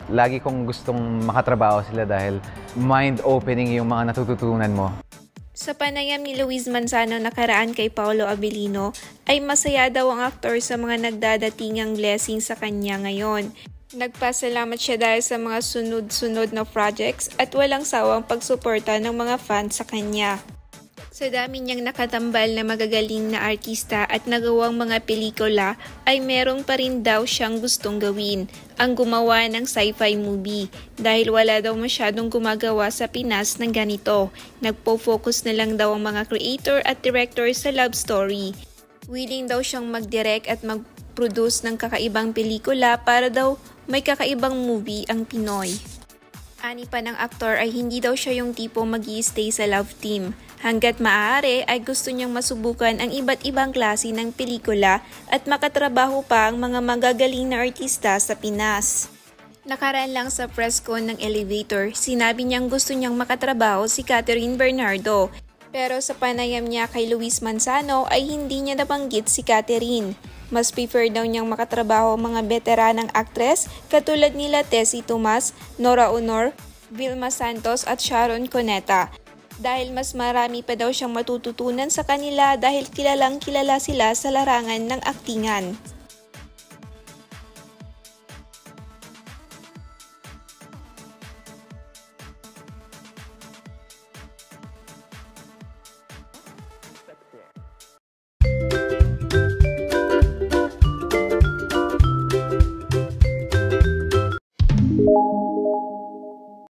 lagi kong gustong makatrabaho sila dahil mind-opening yung mga natututunan mo. Sa panayam ni Luis Manzano nakaraan kay Paolo Abilino, ay masaya daw ang aktor sa mga nagdadatingang blessing sa kanya ngayon. Nagpasalamat siya dahil sa mga sunod-sunod na projects at walang sawang pagsuporta ng mga fans sa kanya. Sa dami niyang nakatambal na magagaling na artista at nagawang mga pelikula ay merong pa rin daw siyang gustong gawin, ang gumawa ng sci-fi movie dahil wala daw masyadong gumagawa sa Pinas ng ganito. Nagpo-focus na lang daw ang mga creator at director sa love story. Willing daw siyang mag-direct at mag-produce ng kakaibang pelikula para daw may kakaibang movie ang Pinoy. Ani pa ng aktor ay hindi daw siya yung tipo mag-i-stay sa love team. Hanggat maaari ay gusto niyang masubukan ang iba't ibang klase ng pelikula at makatrabaho pa ang mga magagaling na artista sa Pinas. Nakaraan lang sa press con ng Elevator, sinabi niyang gusto niyang makatrabaho si Catherine Bernardo. Pero sa panayam niya kay Luis Manzano ay hindi niya nabanggit si Catherine. Mas prefer daw niyang makatrabaho mga veteranang aktres katulad nila Tessie Tomas, Nora Honor, Vilma Santos at Sharon Cuneta. Dahil mas marami pa daw siyang matututunan sa kanila dahil kilalang kilala sila sa larangan ng aktingan.